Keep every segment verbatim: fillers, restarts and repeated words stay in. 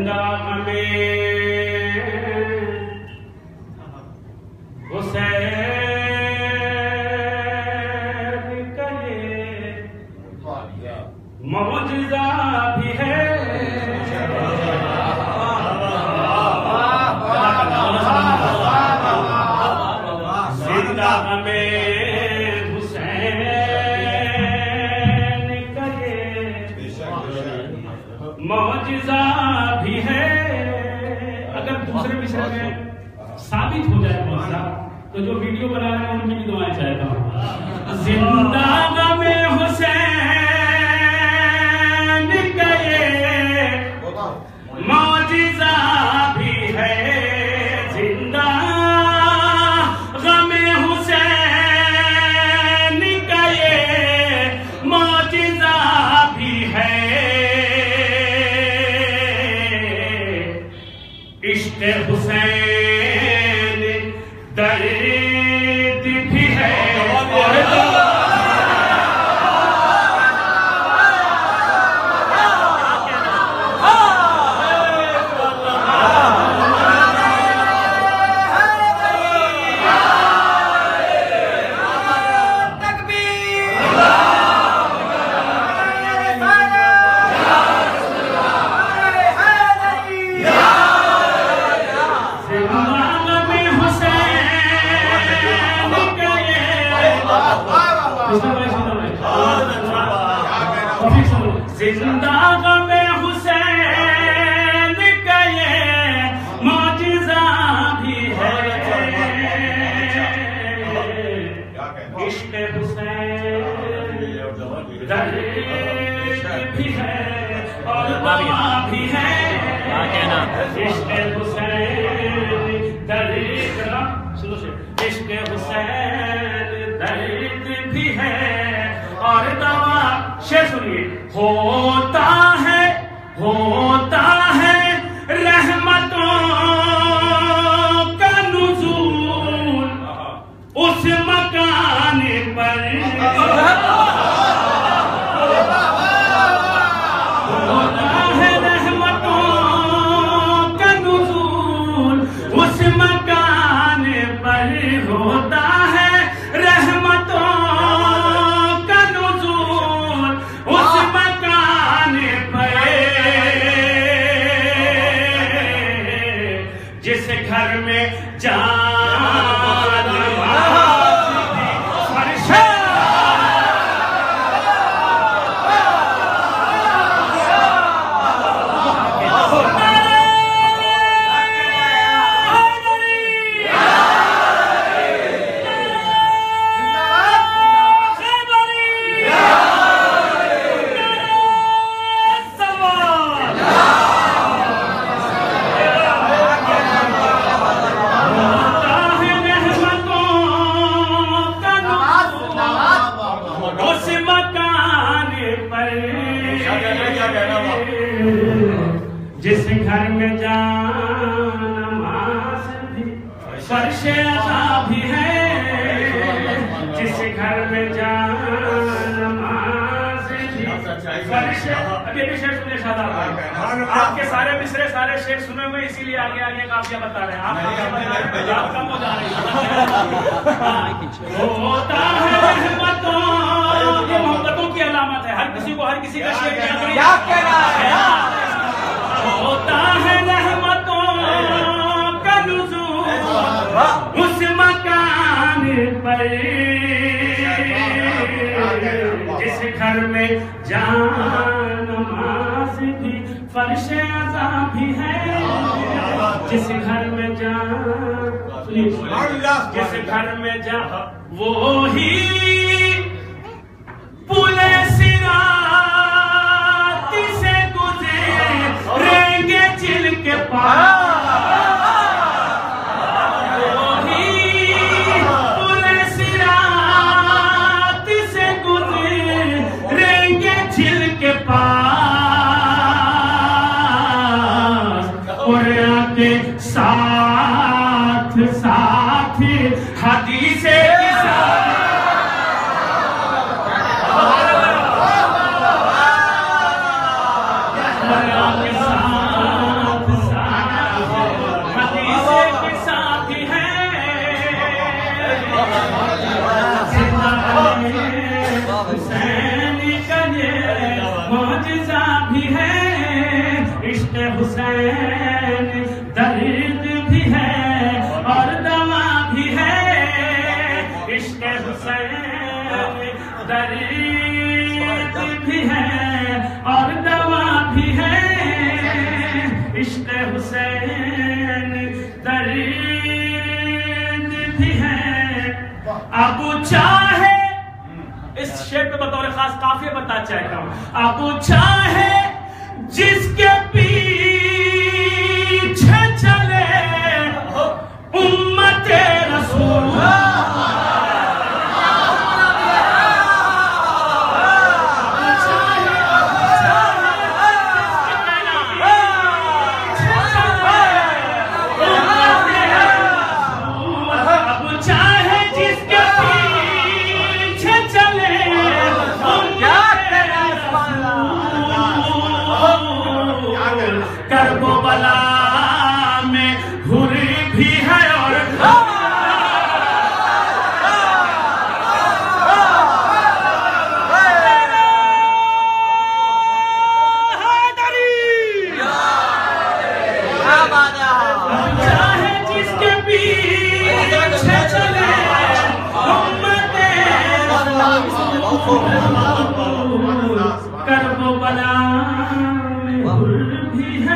जिंदा में हुसैन का ये मौजज़ा भी है। जिंदा में हुसैन का ये मौजज़ा भी है। अगर दूसरे विषय में साबित हो जाए मौजज़ा तो जो वीडियो बना रहे हैं उनकी भी दुआएं चाहता हूँ। जिंदा में हुसैन का ये मौजज़ा भी है। जिंदा में हुसैन का ये मौजज़ा भी है। इश्क़ हुसैन दर्द भी है और जिंदा में हुसैन का ये मौजज़ा भी है। इश्क़ हुसैन दर्द भी है और दवा भी है। इश्क़ हुसैन दर्द सुनो से इश्क़ हुसैन दर्द भी है और दवा। शेर सुनिए। होता है होता है रहमतों का नुज़ूल उस मकान पर। होता है रहमतों का नुज़ूल उस मकान पर। होता है रहमतों का नुज़ूल उस मकान पर। जिस घर में जान जिस घर में जान नमाज भी फर्शे अज़ा भी है। जिस घर में जान नमाज भी फर्शे। अभी अभी शेर सुने शादाब, आपके सारे मिसरे सारे शेर सुने हुए इसीलिए आगे आगे का आप क्या बता रहे हैं। आप कम हो जा रही है। होता है रहमतों, ये मोहब्बतों की अलामत है। हर किसी को हर किसी का शेर क्या कहना है। होता है रहमतों का नुज़ूल उस मकान पर। जिस घर में जान नमाज भी फर्शे अज़ा भी है। जिस घर में जान जिस घर में जा वो ही पुले सिरात से गुज़रेंगे चिल के पास। साथ साथ हदीसे साथ हुसैन दर्द भी है और दवा भी है, इश्क हुसैन दर्द भी है और दवा भी है, इश्क हुसैन दर्द भी है। अब चाहे इस शेर पे बतौर खास काफिया बता चाहता हूं, अब चाहे जिसके पीछे चले उम्मते रसूल, करबला में हुरी भी है और चाहे जिसके पीछे चले करबला में हुरी भी है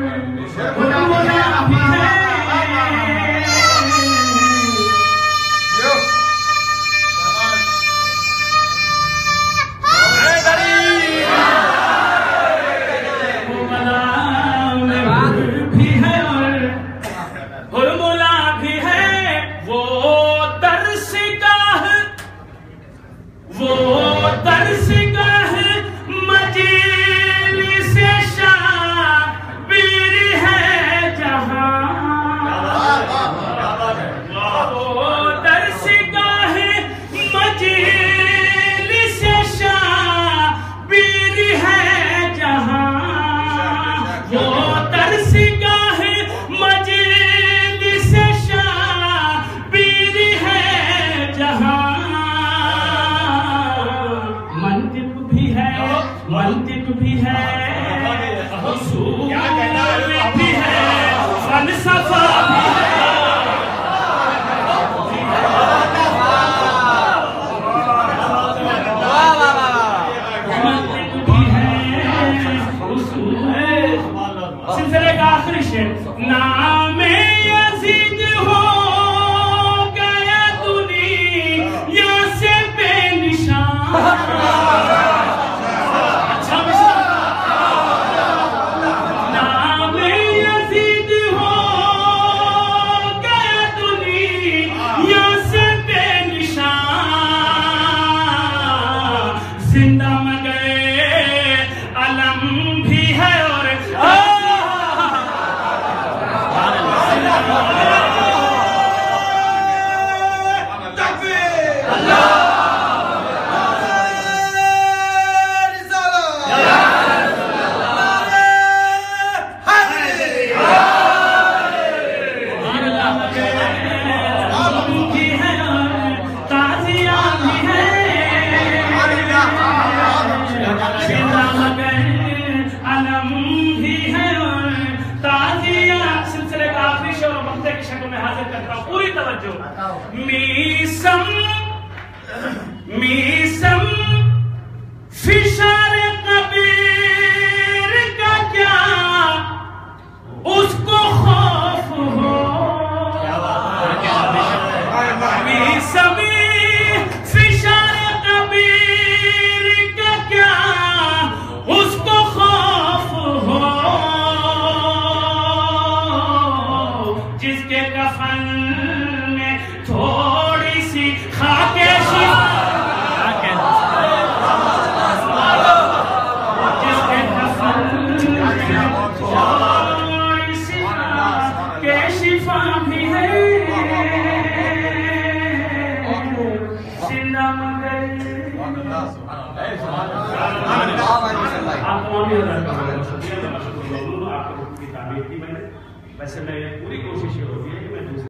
मंतिक भी है, उसूल भी है, फलसफा भी है, मंतिक भी है, उसूल। सिलसिले का आखिरी शेर, नामे यजीद हो गया दुनिया से बेनिशान, जिंदा मगर अलम भी है और पूरी तवज्जो। मीसम मीसम फिशार कबीर का क्या उसको खौफ हो, मीसम फिशार कबीर का क्या उसको खौफ हो, जिसके कफन में थोड़ी सी खाके जिसके कफन में थोड़ी सी खाके शिफा भी है, जिंदा मगर आप वैसे मैं पूरी कोशिश होती है कि मैं